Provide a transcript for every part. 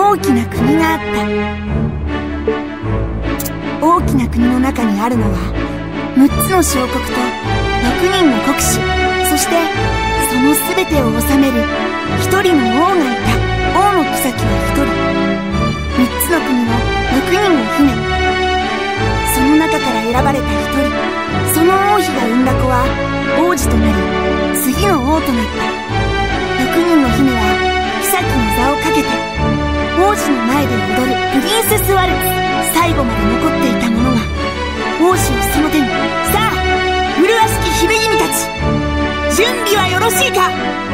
大きな国があった。大きな国の中にあるのは6つの小国と6人の国主、そしてその全てを治める1人の王がいた。王の妃は1人、3つの国の6人の姫、その中から選ばれた1人、その王妃が産んだ子は王子となり次の王となった。6人の姫は妃の座をかけて王子の前で踊るプリンセスワルツ。最後まで残っていた者が王子をその手に。さあ、麗しき姫君たち、準備はよろしいか。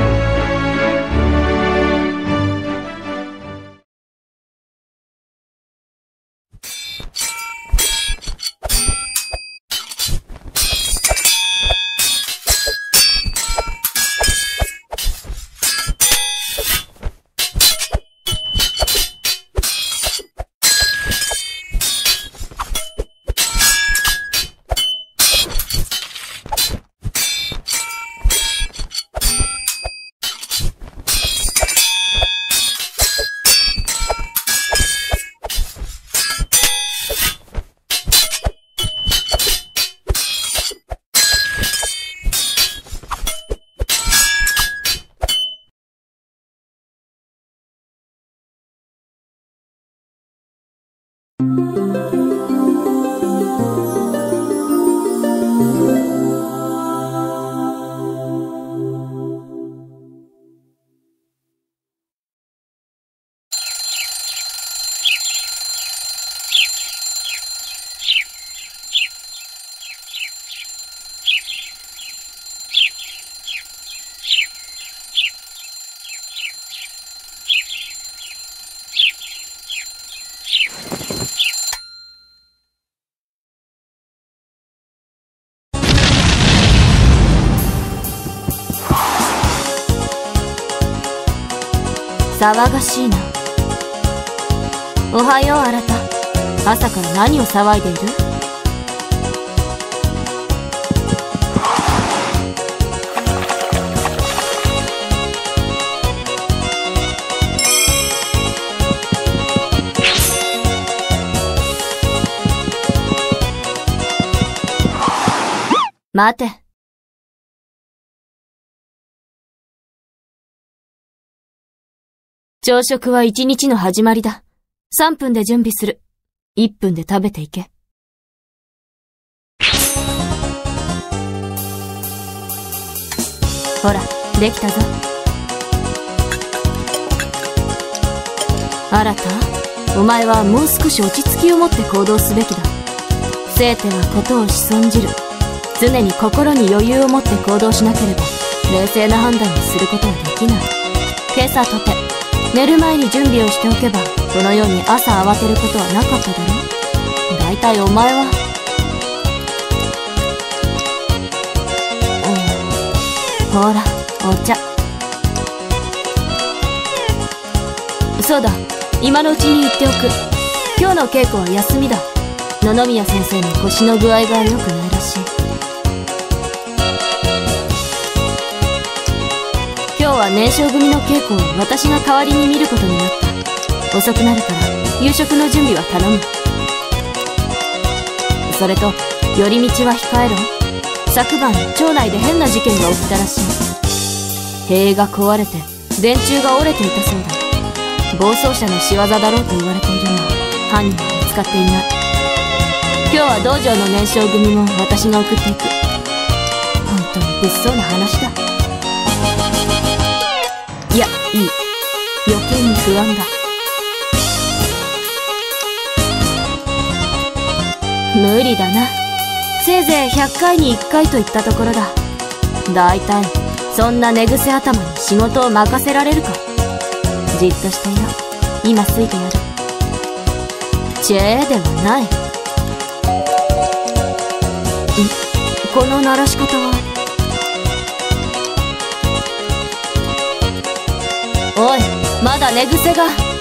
騒がしいな。おはよう、新た。朝から何を騒いでいる？待て。朝食は一日の始まりだ。3分で準備する。1分で食べていけ。ほら、できたぞ。新た、お前はもう少し落ち着きを持って行動すべきだ。せいてはことを仕損じる。常に心に余裕を持って行動しなければ、冷静な判断をすることはできない。今朝とて、寝る前に準備をしておけば、このように朝慌てることはなかっただろう。だいたいお前は。ほら、お茶。そうだ、今のうちに言っておく。今日の稽古は休みだ。野々宮先生の腰の具合が良くないらしい。今日は年少組の稽古を私が代わりに見ることになった。遅くなるから夕食の準備は頼む。それと寄り道は控えろ。昨晩町内で変な事件が起きたらしい。塀が壊れて電柱が折れていたそうだ。暴走車の仕業だろうと言われているが、犯人は見つかっていない。今日は道場の年少組も私が送っていく。本当に物騒な話だ。いや、いい。余計に不安だ。無理だな。せいぜい100回に1回といったところだ。だいたいそんな寝癖頭に仕事を任せられるか。じっとしていろ。今すいてやる。チェーではない。この鳴らし方は。おい、まだ寝癖が。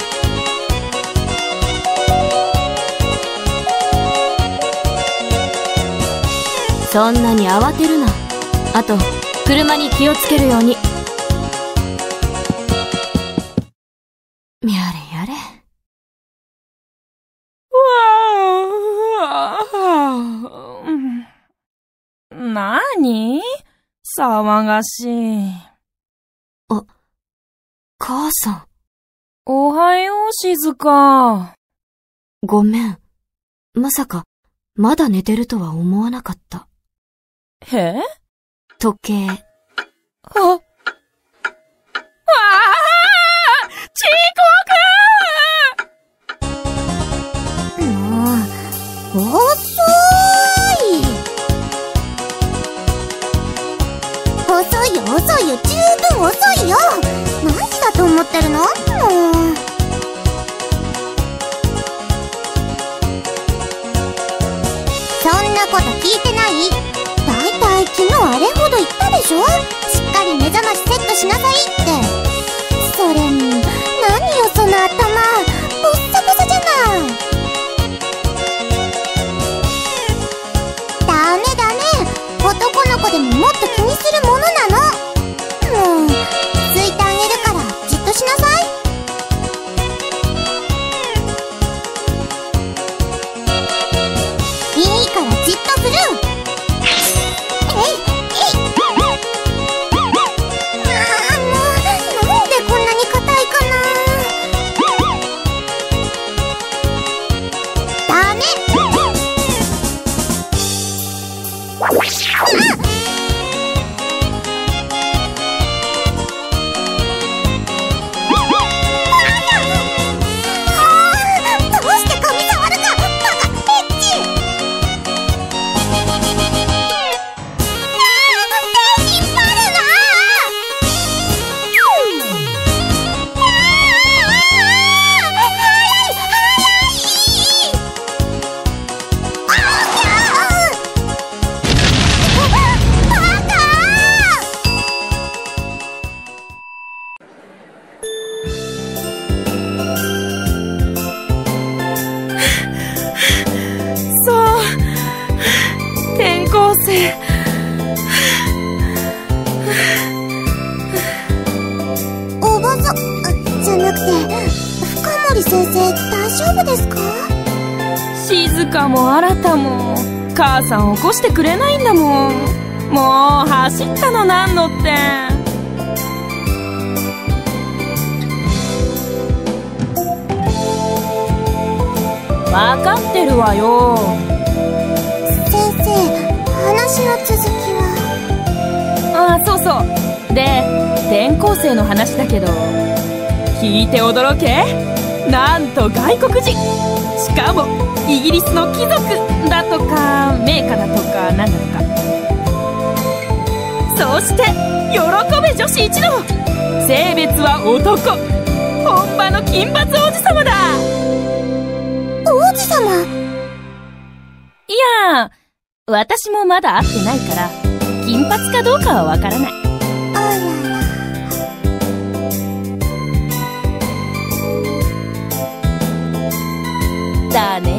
そんなに慌てるな。あと車に気をつけるように。やれやれ。 騒がしい。 母さん。 おはよう、静香。 ごめん。まさか、まだ寝てるとは思わなかった。 え？ 時計。 あ！遅刻！ 遅いよ、十分遅いよ。何時だと思ってるの？もう。そんなこと聞いてない？だいたい昨日あれほど言ったでしょ？しっかり目覚ましセットしなさいって。それに、何よその頭、ボッサボサじゃない。ダメダメ、男の子でももっと気にするものなの。もう、ついてあげるからじっとしなさい。いいからじっとする。なんでこんなに硬いかな。ダメ。どうして髪触るか。バカエッチ。手引っ張るな。 そう。転校生。 おばさんじゃなくて、深森先生大丈夫ですか？ 静香も新も母さん起こしてくれないんだもん。もう走ったのなんのって。わかってるわよ。 先生、話の続きは？ そうそう。で、転校生の話だけど、聞いて驚け。なんと外国人。しかもイギリスの貴族だとか名家だとかなんだとか。そして喜べ女子一同。性別は男。本場の金髪王子様だ。 王子様？ いや、私もまだ会ってないから金髪かどうかはわからない。 あらら。 だね。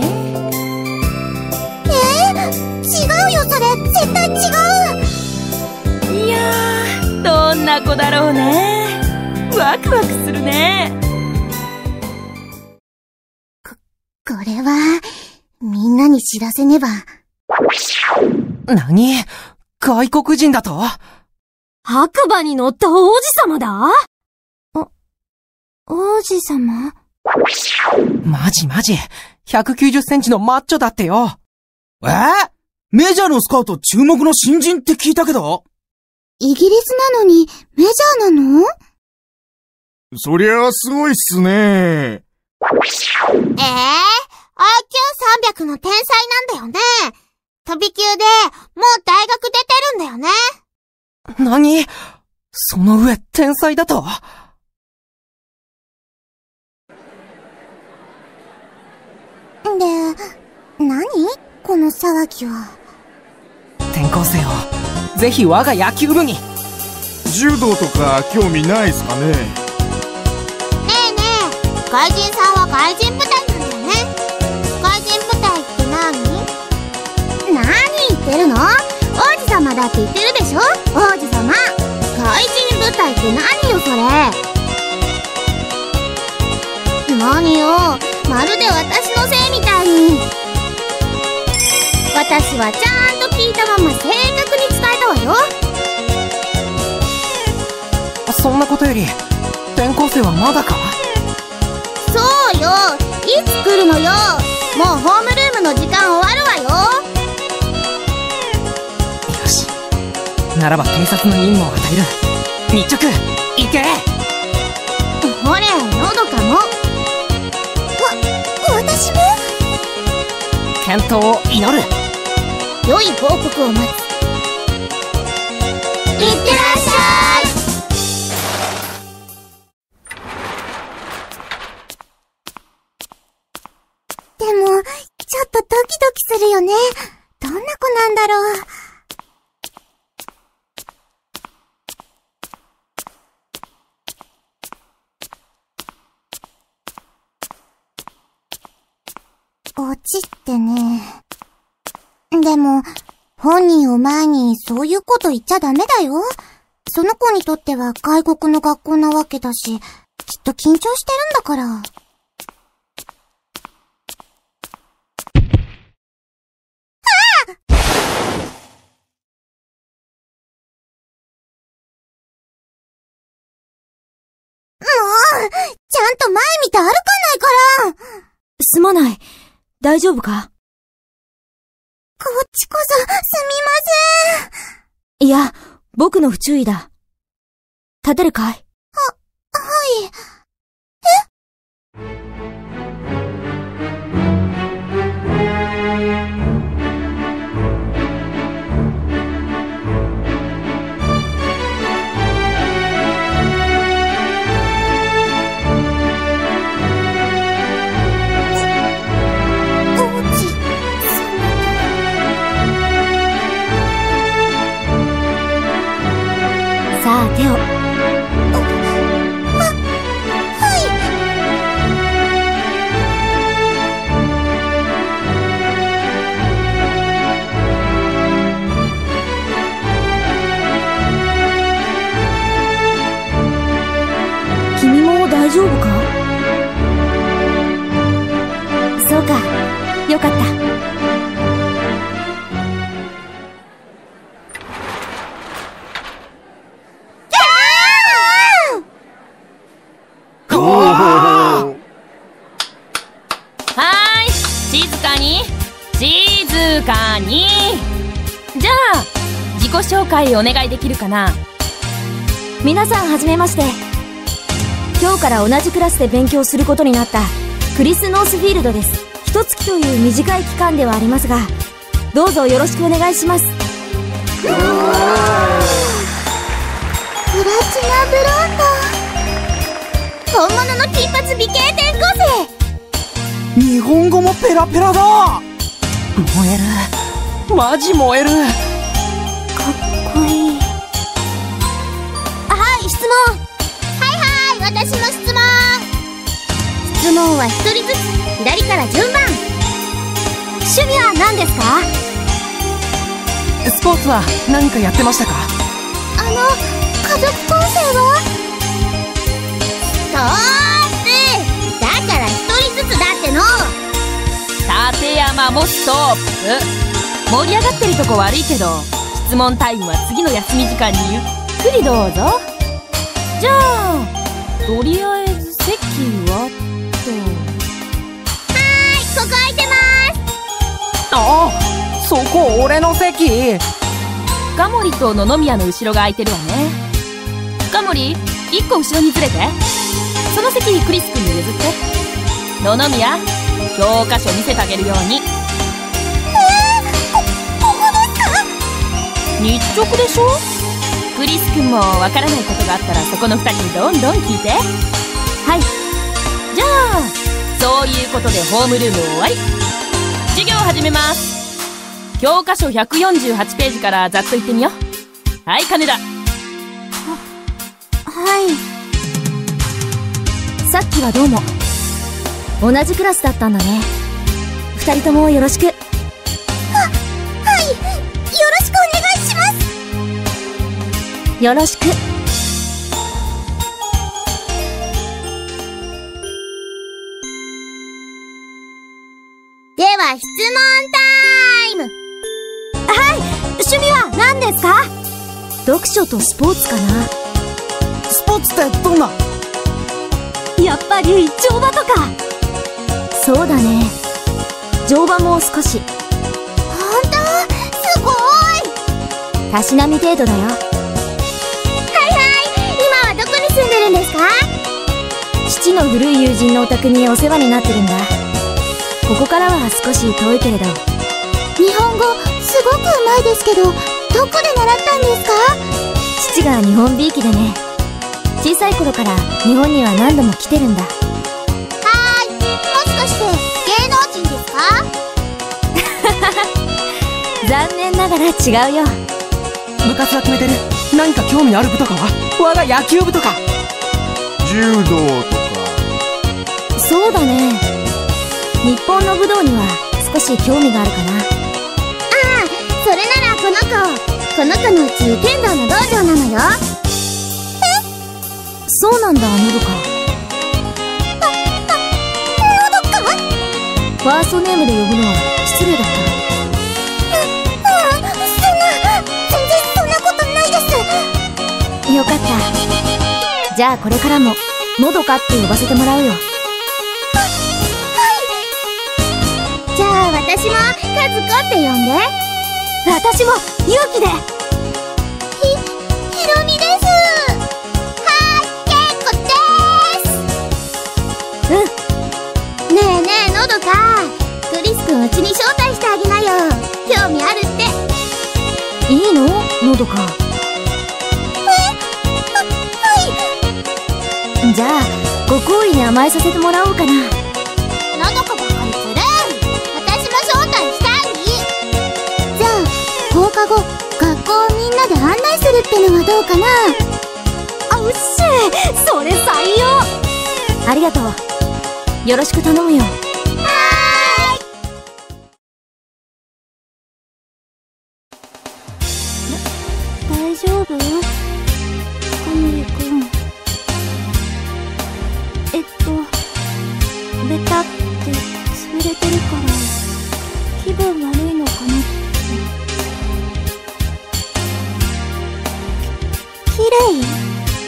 違うよ、それ絶対違う。 いやー、どんな子だろうね。ワクワクするね。 これはみんなに知らせねば。 何？外国人だと？ 白馬に乗った王子様だ？ 王子様？ マジ。190センチのマッチョだってよ。 メジャーのスカウト注目の新人って聞いたけど。 イギリスなのにメジャーなの？ そりゃあすごいっすね。 IQ300 の天才なんだよね。飛び級でもう大学出てるんだよね。 何？その上天才だと？ で、何？この騒ぎは。 転校生をぜひ我が野球部に。 柔道とか興味ないっすかね。 ねえねえ、外人さんは外人部隊なんだよね。外人部隊って何言ってるの？王子様だって言ってるでしょ？王子様。外人部隊って何よそれ。何よ、まるで私のせいみたいに。私はちゃんと聞いたまま正確に伝えたわよ。 そんなことより、転校生はまだか？ そうよ、いつ来るのよ。もうホームルームの時間終わるわよ。 よし。ならば偵察の任務を与える。日直、行け！ ほれ、のどかも。私も？ 健闘を祈る。 良い報告を待つ。いってらっしゃい。でも、ちょっとドキドキするよね。どんな子なんだろう。落ちってね。でも、本人を前にそういうこと言っちゃダメだよ。その子にとっては外国の学校なわけだし、きっと緊張してるんだから。ちゃんと前見て歩かないから。 すまない。大丈夫か？ こっちこそ、すみません。 いや、僕の不注意だ。立てるかい？ はい。 さあ、手を。君も大丈夫か？そうか、よかった。 じゃあ自己紹介お願いできるかな。 皆さんはじめまして。今日から同じクラスで勉強することになったクリス・ノースフィールドです。一月という短い期間ではありますが、どうぞよろしくお願いします。 プラチナブロンド、本物の金髪美形転校生。 日本語もペラペラだ。 燃える。マジ燃える。 かっこいい。はい、質問。はいはい、私の質問。質問は一人ずつ、左から順番。趣味は何ですか？ スポーツは何かやってましたか？ 家族構成は？ストップ！だから一人ずつだっての。 立山もストップ。盛り上がってるとこ悪いけど、質問タイムは次の休み時間にゆっくりどうぞ。じゃあとりあえず席はと。 はーい、ここ空いてます。 ああ、そこ俺の席。 深森と野々宮の後ろが空いてるわね。深森、一個後ろにずれて。その席クリス君に譲って。野々宮、教科書見せてあげるように。 ここですか？ 日直でしょ。クリス君もわからないことがあったらそこの2人にどんどん聞いて。はい。じゃあそういうことでホームルーム終わり。授業始めます。教科書148ページからざっと言ってみよう。はい、金田。 はい。 さっきはどうも。同じクラスだったんだね。2人ともよろしく。 はい、よろしくお願いします。 よろしく。 では質問タイム。 はい、趣味は何ですか？読書とスポーツかな。 スポーツってどんな？ やっぱり乗馬とか。そうだね、乗馬も少し。ほんと？すごい。たしなみ程度だよ。はいはい、今はどこに住んでるんですか？父の古い友人のお宅にお世話になってるんだ。ここからは少し遠いけれど。日本語すごくうまいですけど、どこで習ったんですか？父が日本びいきでね、小さい頃から日本には何度も来てるんだ。はーい、もしかして芸能人ですか？残念ながら違うよ。 部活は決めてる。何か興味ある部とかは？我が野球部とか。 柔道とか。 そうだね、日本の武道には少し興味があるかな。ああ、それならこの子のうち剣道の道場なのよ。え？そうなんだ、のどか。のどか？ファーストネームで呼ぶのは失礼だった。全然そんなことないです。よかった。じゃあこれからものどかって呼ばせてもらうよ。じゃあ私も和子って呼んで。私も勇気で。ひろみです。はーい、けいこです。うん。ねえねえ、のどか、クリス君うちに招待してあげなよ。興味あるって。いいの？のどか。はい。じゃあご好意に甘えさせてもらおうかな。のどかばっかりずるい。私も招待したい。じゃあ放課後学校をみんなで案内するってのはどうかな？あ、うっしー、それ採用。ありがとう。よろしく頼むよ。はーい。大丈夫？小森くん。ベタって潰れてるから気分悪いのかなって。きれい？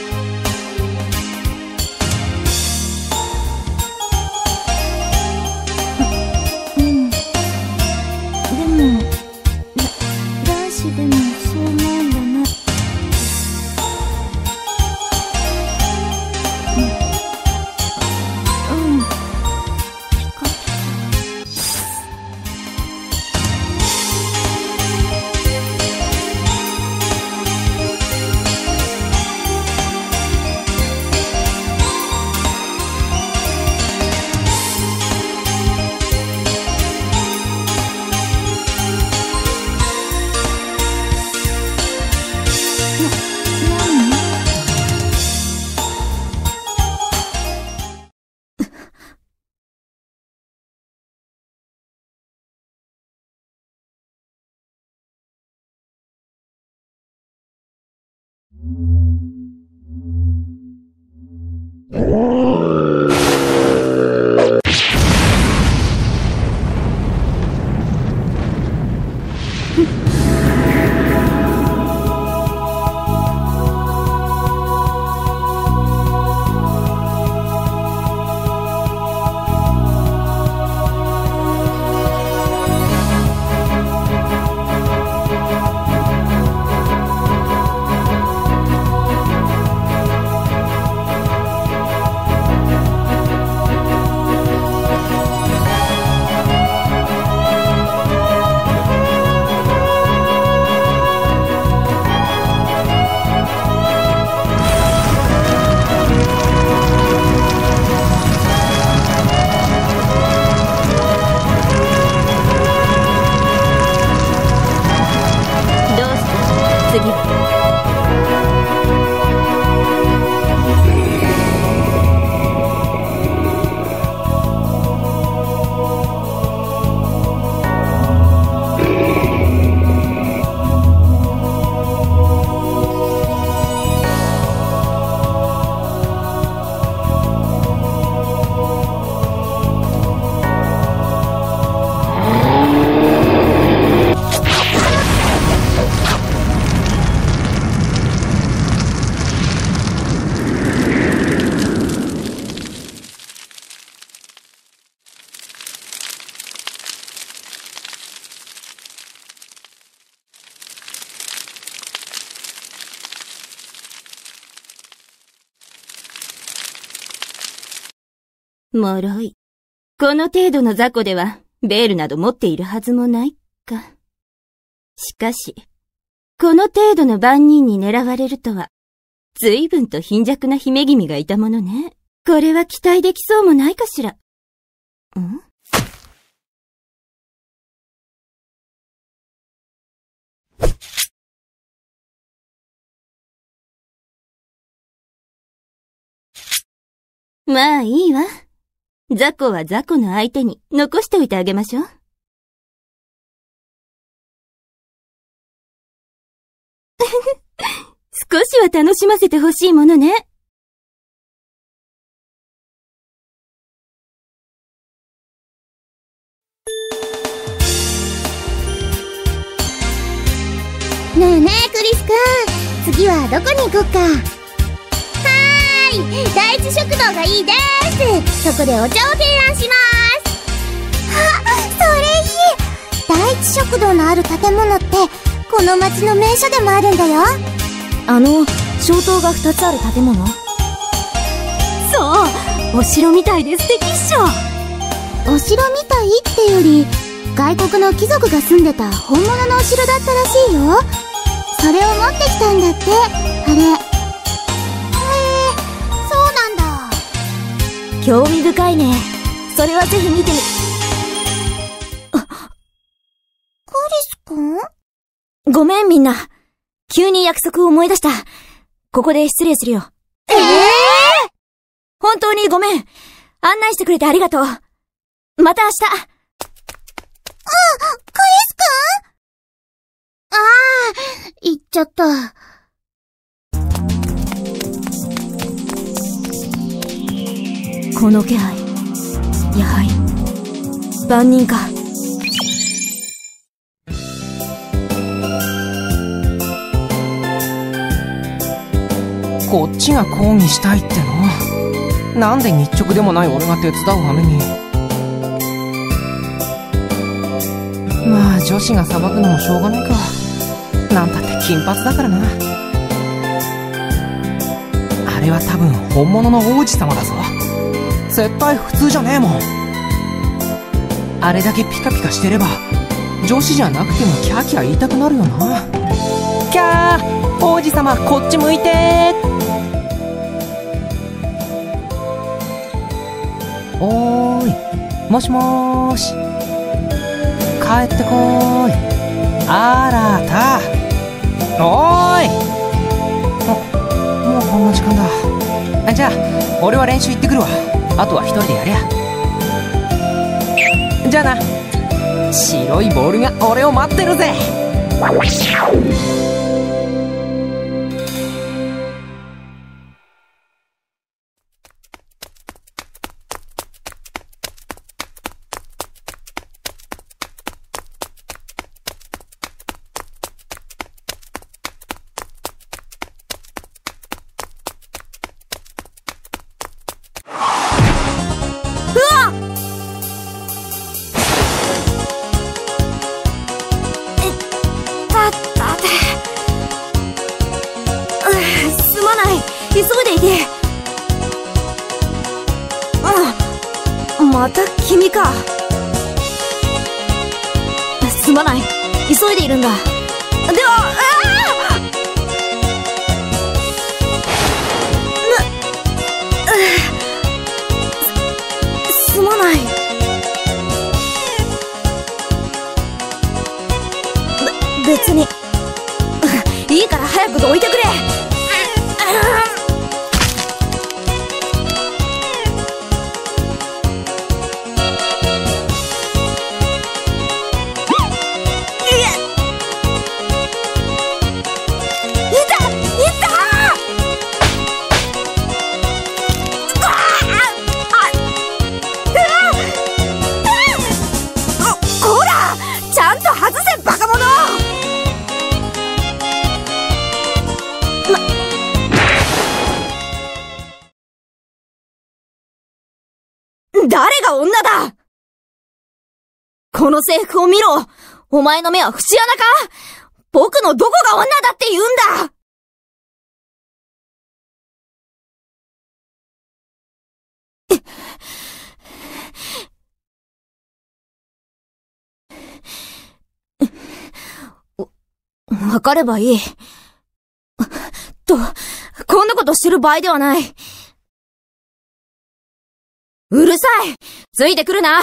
うん。でも男子でもそう思うんだな。 脆い。この程度の雑魚では、ベールなど持っているはずもないか。しかし、この程度の番人に狙われるとは、随分と貧弱な姫君がいたものね。これは期待できそうもないかしら。ん？まあいいわ。雑魚は雑魚の相手に残しておいてあげましょう。少しは楽しませてほしいものね。 ねえねえクリス君、次はどこに行こっか。第一食堂がいいです。そこでお茶を提案します。あ、それいい。第一食堂のある建物ってこの町の名所でもあるんだよ。 小塔が2つある建物？そう、お城みたいで素敵っしょ。 お城みたいってより外国の貴族が住んでた本物のお城だったらしいよ。それを持ってきたんだって、あれ。 興味深いね。それはぜひ見てみ。 クリス君？ ごめんみんな。急に約束を思い出した。ここで失礼するよ。本当にごめん。案内してくれてありがとう。また明日。 クリス君？行っちゃった。 この気配。やはり、万人か。 こっちが抗議したいっての？なんで日直でもない俺が手伝う羽目に。まあ女子が裁くのもしょうがないか。なんたって金髪だからな。あれは多分本物の王子様だぞ。絶対普通じゃねえもん。あれだけピカピカしてれば女子じゃなくてもキャーキャー言いたくなるよな。キャー、王子様こっち向いてー。おーい、もしもーし、帰ってこーい。あらた、おーい。もうこんな時間だ。じゃあ俺は練習行ってくるわ。あとは一人でやりゃ。じゃあな。白いボールが俺を待ってるぜ。 また君か。すまない、急いでいるんだ。では、すまない。別にいいから早くどいてくれ。誰が女だ！この制服を見ろ！お前の目は節穴か？僕のどこが女だって言うんだ！ わかればいい。こんなことしてる場合ではない。うるさい！ついてくるな！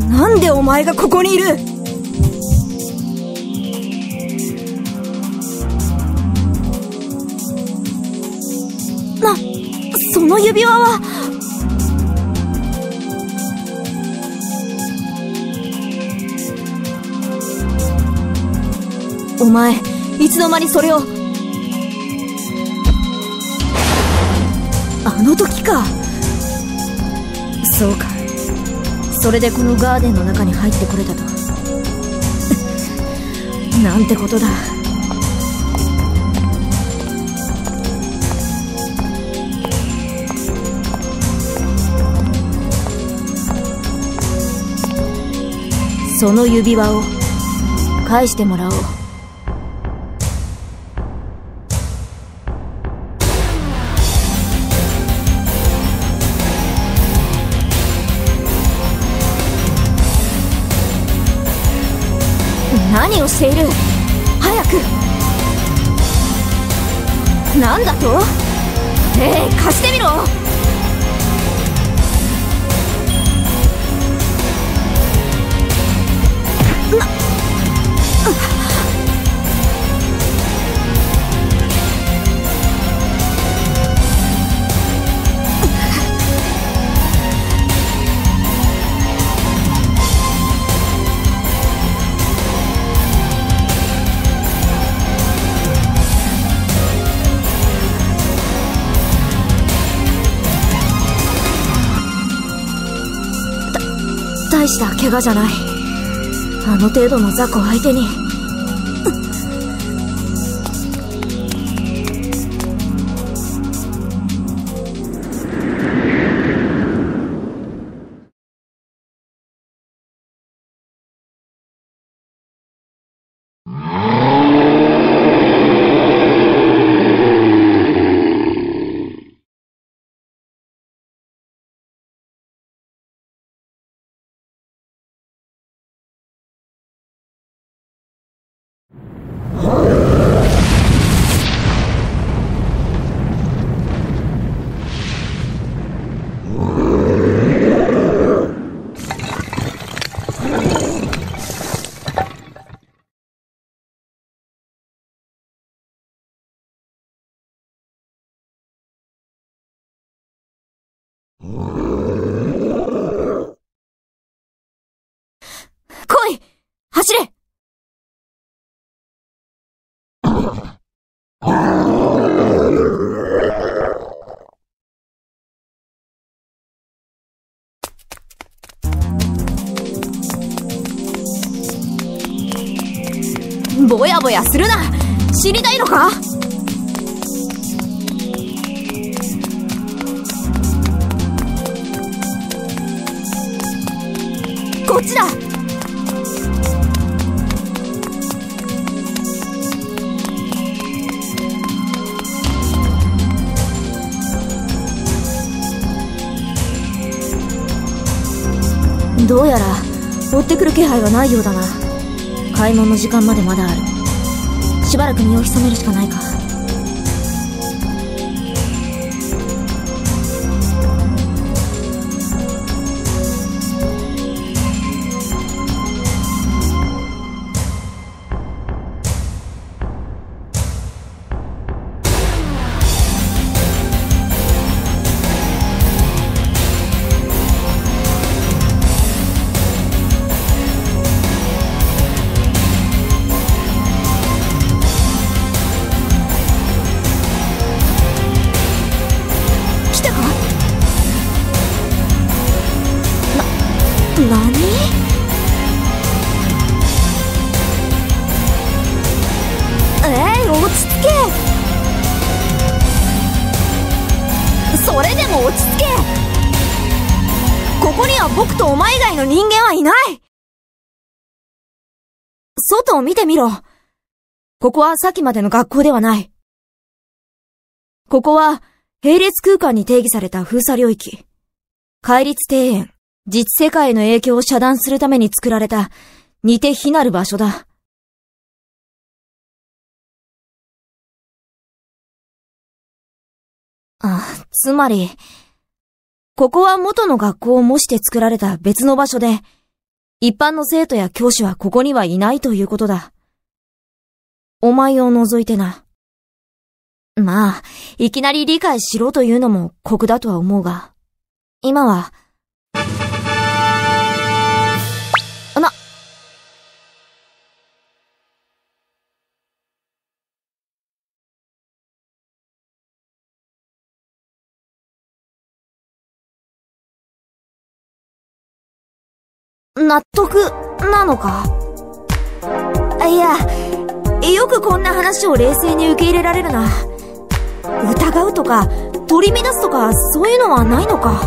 なんでお前がここにいる？その指輪は。お前、いつの間にそれを。あの時か。そうか。それでこのガーデンの中に入ってこれたと。なんてことだ。その指輪を返してもらおう。何をしている？早く！なんだと？貸してみろ！大した怪我じゃない。あの程度の雑魚相手に。来い！走れ！ぼやぼやするな！死にたいのか？こっちだ！どうやら追ってくる気配はないようだな。買い物の時間までまだある。しばらく身を潜めるしかないか。何？落ち着け。それでも落ち着け。ここには僕とお前以外の人間はいない。外を見てみろ。ここはさっきまでの学校ではない。ここは並列空間に定義された封鎖領域。戒律庭園。実世界への影響を遮断するために作られた、似て非なる場所だ。つまり、ここは元の学校を模して作られた別の場所で、 一般の生徒や教師はここにはいないということだ。お前を除いてな。まあ、いきなり理解しろというのも酷だとは思うが、今は、納得なのか？いや、よくこんな話を冷静に受け入れられるな。疑うとか、取り乱すとか、そういうのはないのか？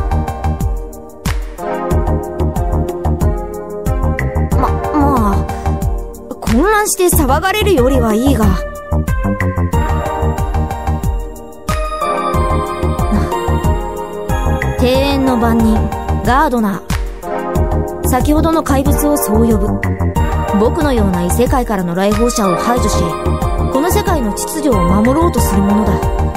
まあ、混乱して騒がれるよりはいいが。庭園の番人、ガードナー。先ほどの怪物をそう呼ぶ。僕のような異世界からの来訪者を排除し、この世界の秩序を守ろうとするものだ。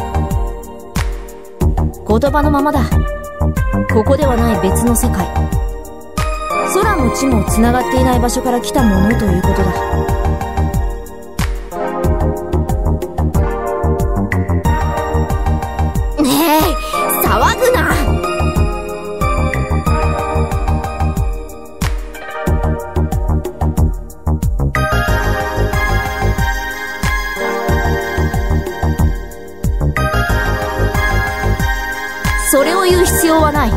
言葉のままだ。ここではない別の世界。空も地も繋がっていない場所から来たものということだ。ねえ、騒ぐな！それを言う必要はない。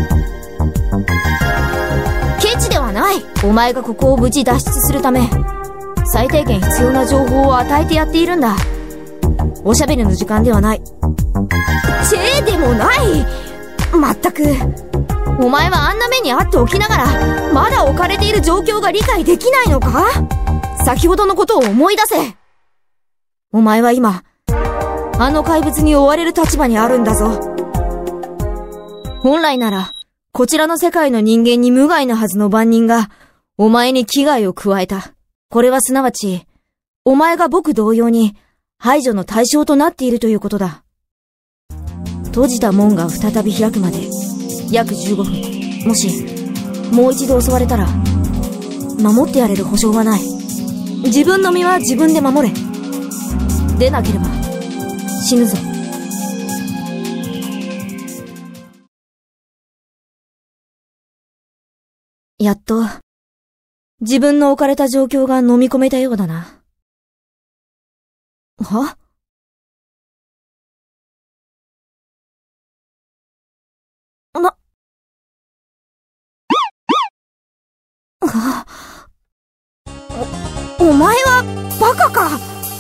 ケチではない。お前がここを無事脱出するため、最低限必要な情報を与えてやっているんだ。おしゃべりの時間ではない。チェでもない。まったく。お前はあんな目に遭っておきながら、まだ置かれている状況が理解できないのか？先ほどのことを思い出せ。お前は今、あの怪物に追われる立場にあるんだぞ。本来なら、こちらの世界の人間に無害なはずの番人が、お前に危害を加えた。これはすなわち、お前が僕同様に、排除の対象となっているということだ。閉じた門が再び開くまで、約15分。もし、もう一度襲われたら、守ってやれる保証はない。自分の身は自分で守れ。でなければ、死ぬぞ。やっと、自分の置かれた状況が飲み込めたようだな。は？お前はバカか？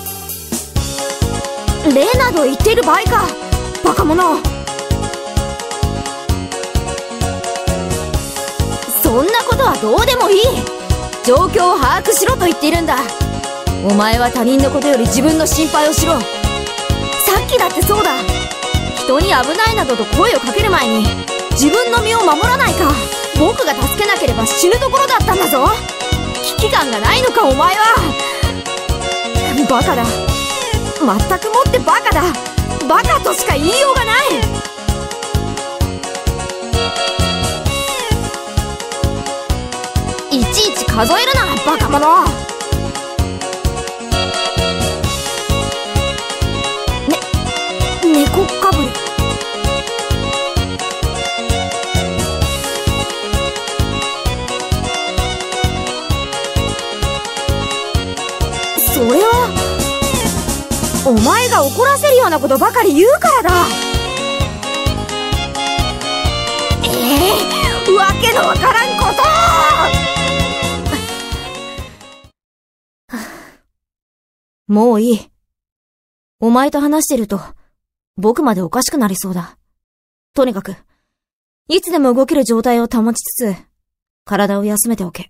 例など言っている場合か、バカ者。そんなことはどうでもいい。状況を把握しろと言っているんだ。お前は他人のことより自分の心配をしろ。さっきだってそうだ。人に危ないなどと声をかける前に自分の身を守らないか。僕が助けなければ死ぬところだったんだぞ。危機感がないのかお前は。バカだ。まったくもってバカだ。バカとしか言いようがない。いちいち数えるな、バカ者。猫かぶり。それはお前が怒らせるようなことばかり言うからだ。わけのわからんこと。もういい。お前と話してると僕までおかしくなりそうだ。とにかくいつでも動ける状態を保ちつつ体を休めておけ。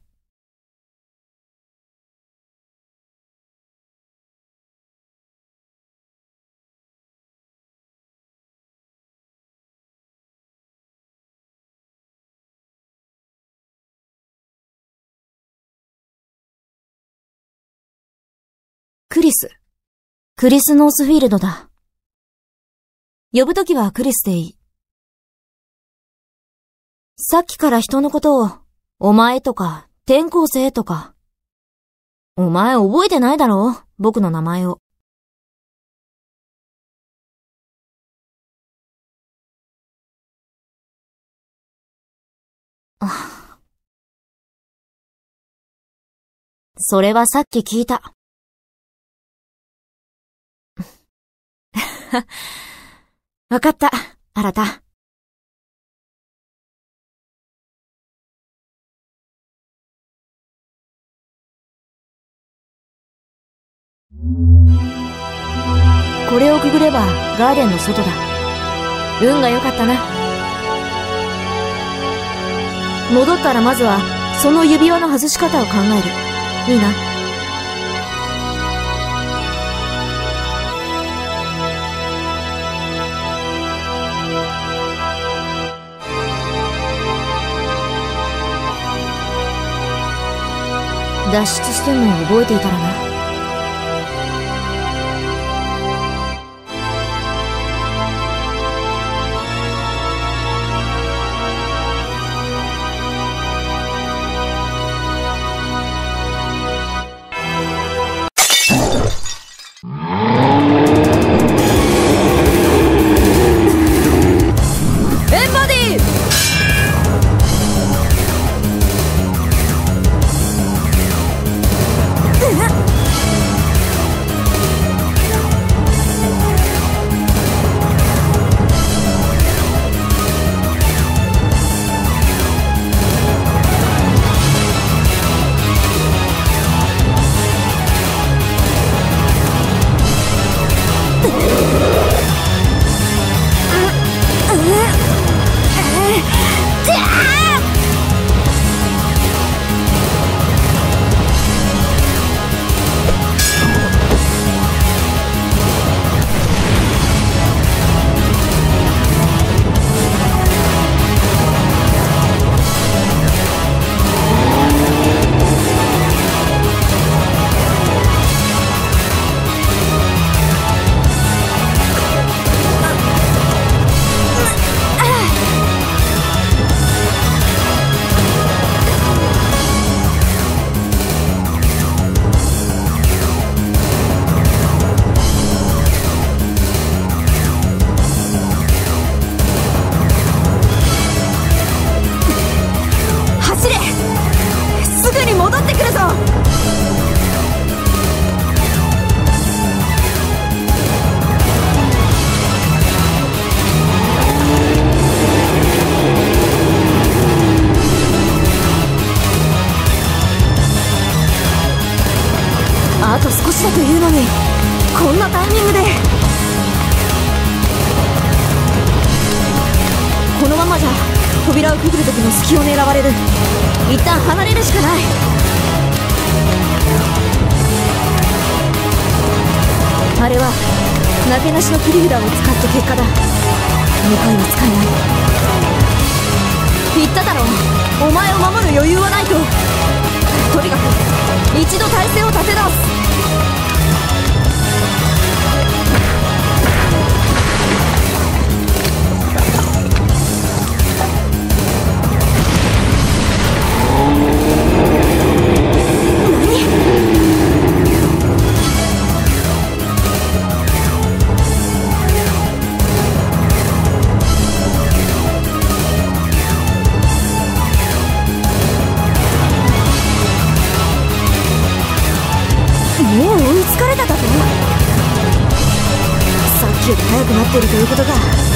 クリスノースフィールドだ。呼ぶときはクリスでいい。さっきから人のことをお前とか転校生とか。お前覚えてないだろ？僕の名前を。それはさっき聞いた。わかった、新た。これをくぐればガーデンの外だ。運が良かったな。戻ったらまずはその指輪の外し方を考える。いいな。脱出しても覚えていたらな。あと少しだというのに、こんなタイミングで。このままじゃ扉をくぐる時の隙を狙われる。一旦離れるしかない。あれはなけなしの切り札を使った結果だ。向かいは使えない。言っただろう、お前を守る余裕はないと。とにかく一度体勢を立て直す。もう追いつかれただと？さっきより速くなっているということか。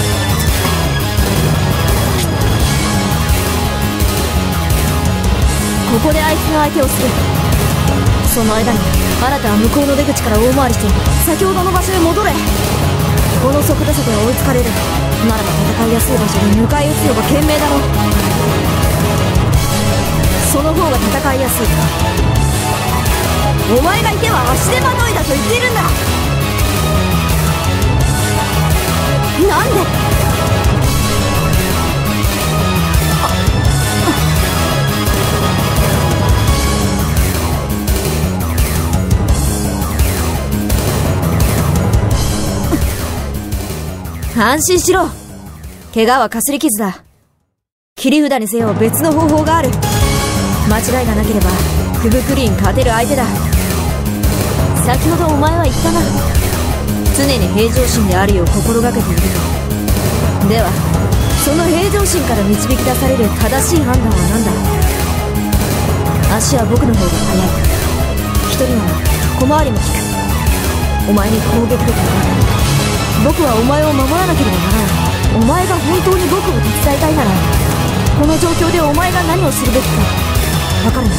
ここであいつの相手をする。その間に新たは向こうの出口から大回りして先ほどの場所へ戻れ。この速度差では追いつかれる。ならば戦いやすい場所に向かい撃つのが賢明だろう。その方が戦いやすい。お前がいては足手まといだと言っているんだ。なんで？安心しろ。怪我はかすり傷だ。切り札にせよ別の方法がある。 間違いがなければフグクリーン勝てる相手だ。先ほどお前は言ったな、常に平常心であるよう心がけていると。ではその平常心から導き出される正しい判断は何だ。足は僕の方が速い。一人なら小回りも利く。お前に攻撃力がある。僕はお前を守らなければならない。お前が本当に僕を手伝いたいなら、この状況でお前が何をするべきか分かるな。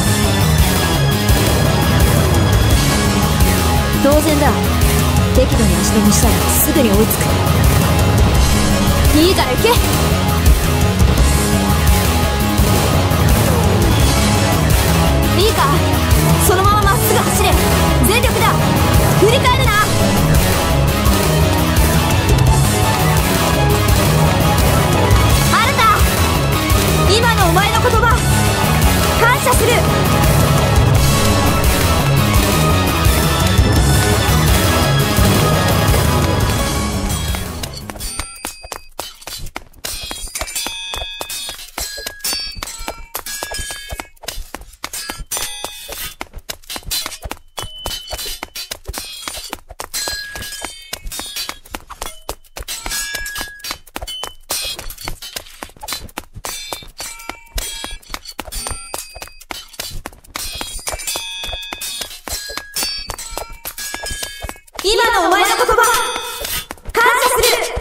当然だ。適度に足止めしたらすぐに追いつく。いいから行け。いいか、そのまままっすぐ走れ。全力だ。振り返るな。アルタ、今のお前の言葉感謝する。今のお前の言葉感謝する。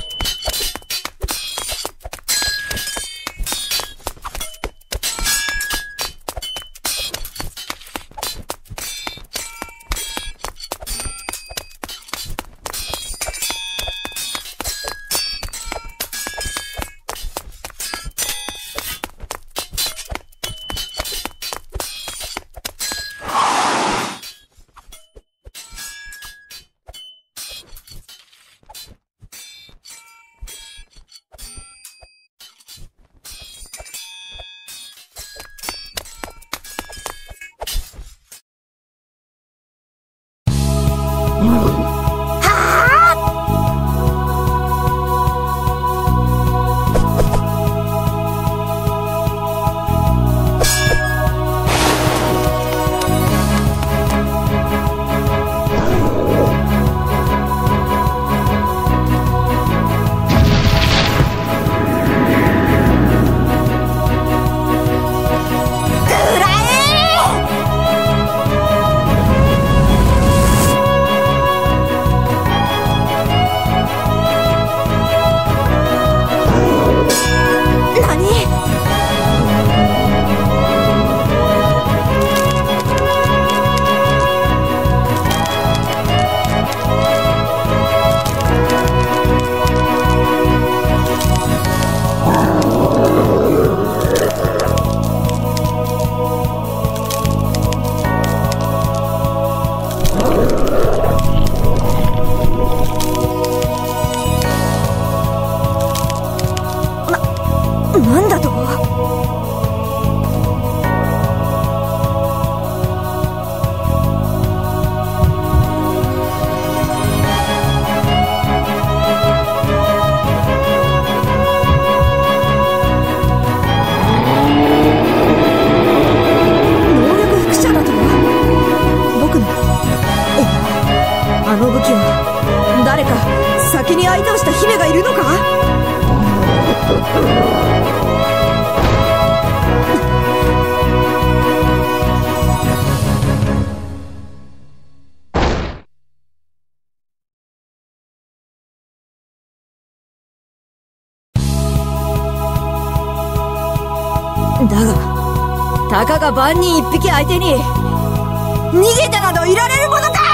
なんだと。能力複写だと。僕のあの武器は誰か先に相手をした姫がいるのか。だがたかが万人一匹相手に逃げてなどいられるものか。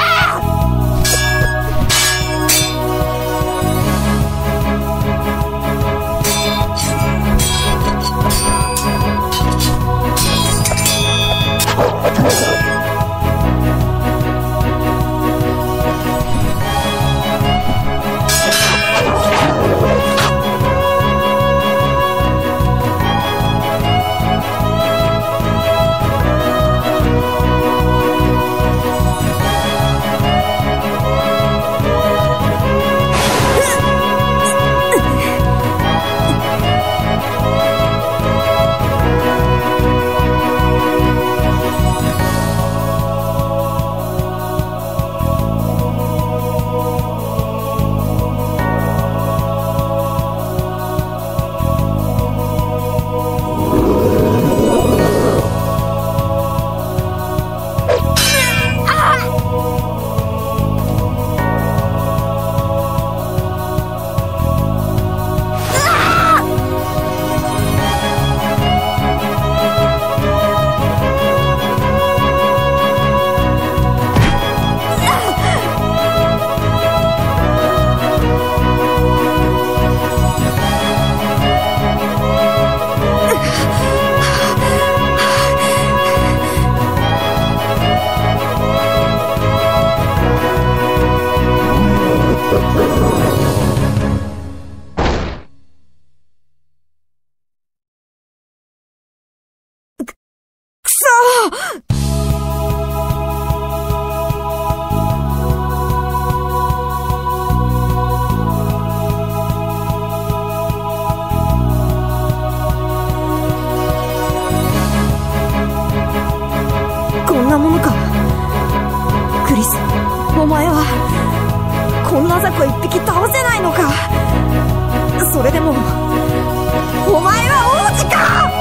リス、お前はこんな雑魚一匹倒せないのか。それでもお前は王子か。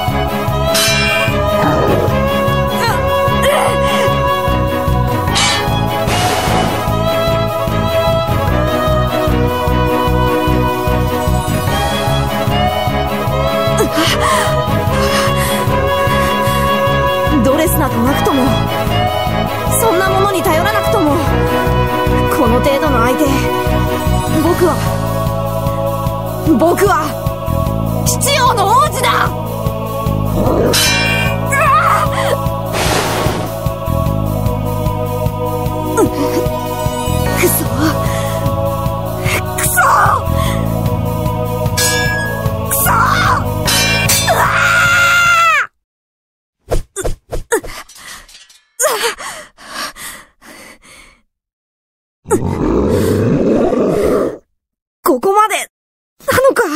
ドレスなどなくとも、そんなものに頼らなくとも、この程度の相手、僕は七王の王子だ。くそくそくそ。ここまでなのか。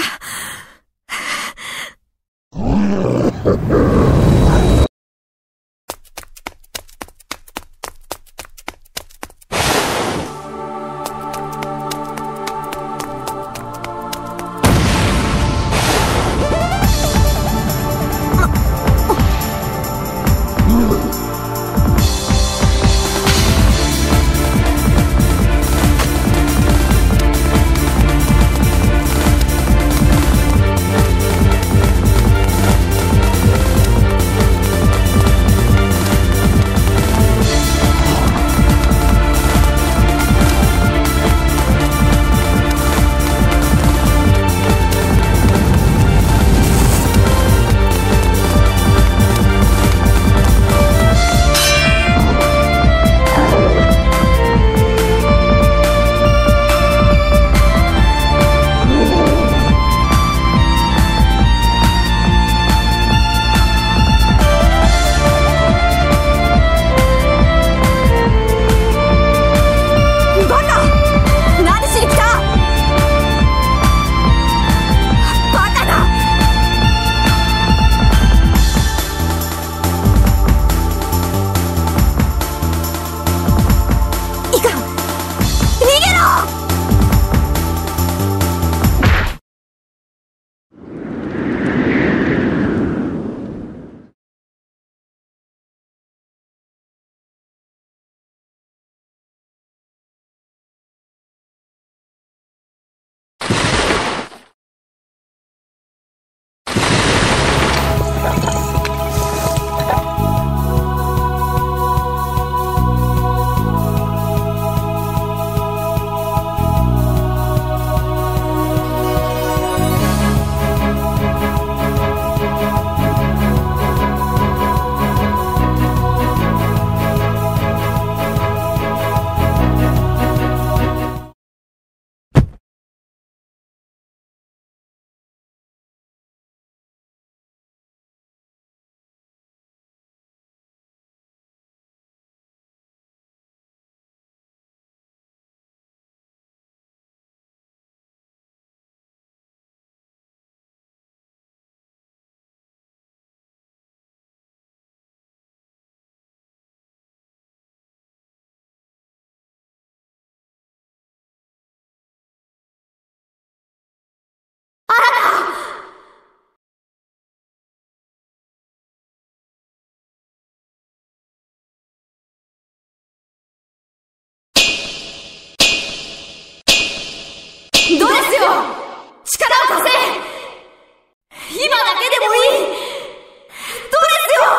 ドレスよ、力を貸せ。今だけでもいい。ドレスよ、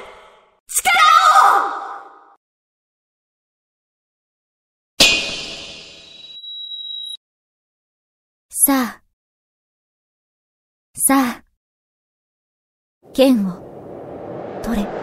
力を。 さあ、剣を取れ。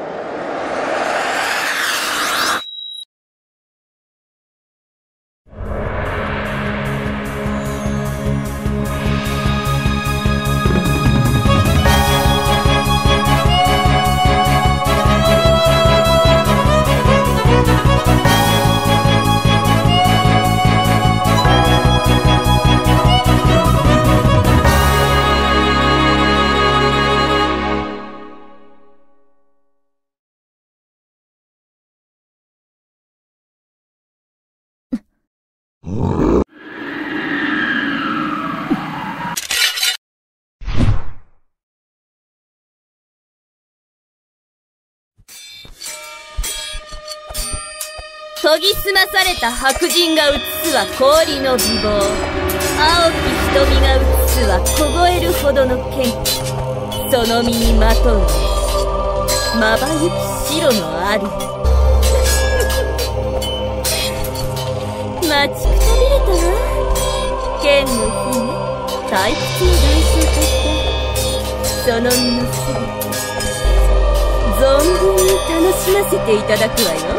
研ぎ澄まされた白人が映すは氷の美貌、青き瞳が映すは凍えるほどの剣、その身にまとうまばゆき白のある待ちくたびれたわ、剣の姫、退屈の代償としてその身のすべて存分に楽しませていただくわよ。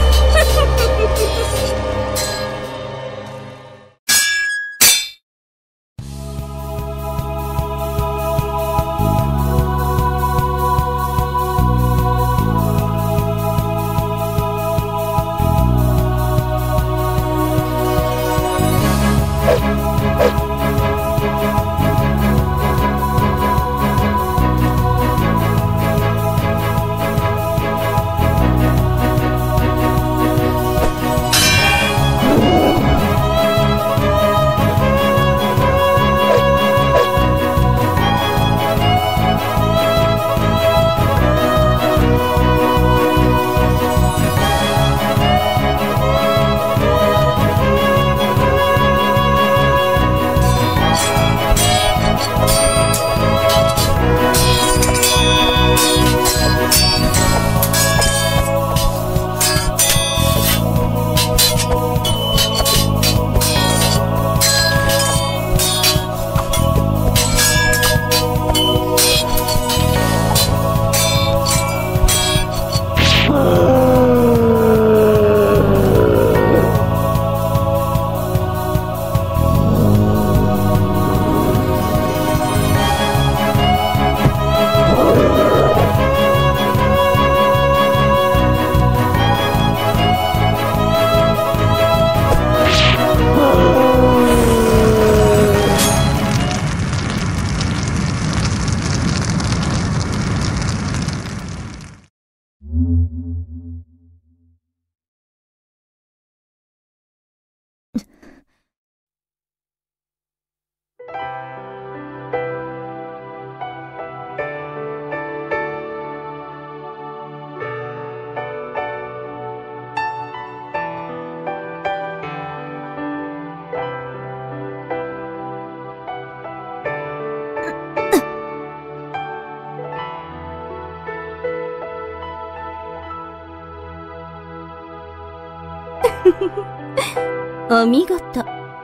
お見事。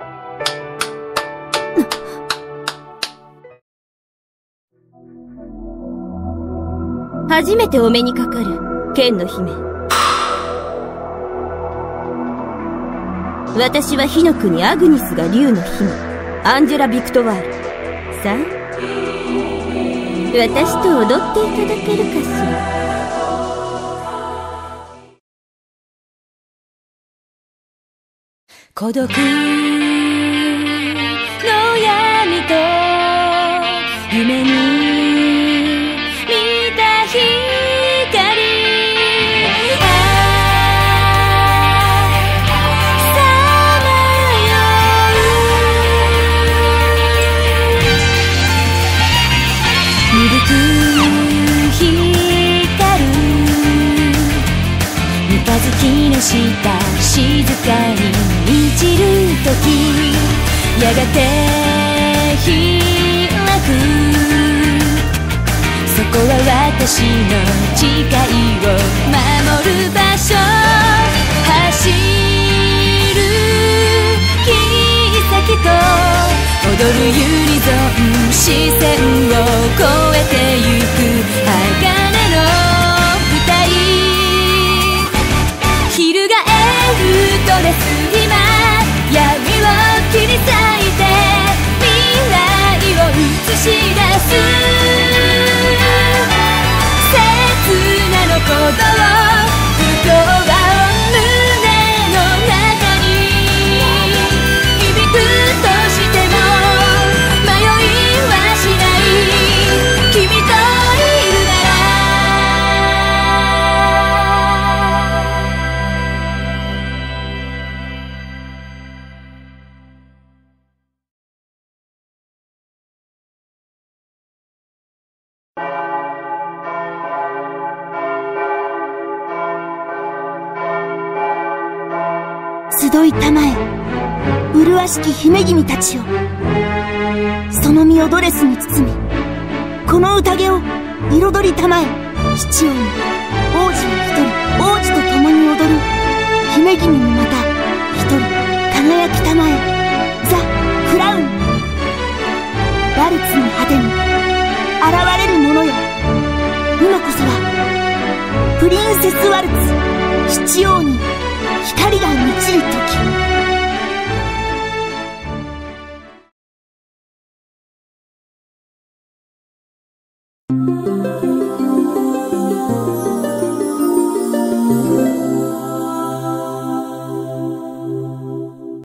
初めてお目にかかる剣の姫。私は火の国アグニスが竜の姫アンジェラ・ビクトワール。さあ、私と踊っていただけるかしら。孤独の闇と夢に見た光、さまよう鈍く光る三日月の下、静かに満ちる時、やがて開く。そこは私の誓いを守る場所。走る切り裂きと踊るユニゾン、視線を越えてゆく鋼の舞台。翻るドレス今、闇を切り裂いて未来を映し出す。切なの鼓動、不幸は胸の中に響くとしても迷いはしない。君といるなら集いたまえ麗しき姫君たちよ。その身をドレスに包み、この宴を彩りたまえ。七王に王子は一人、王子と共に踊る姫君もまた一人輝きたまえ。ザ・クラウン。ワルツの果てに現れるものよ。今こそはプリンセスワルツ。七王に光が満ちる時。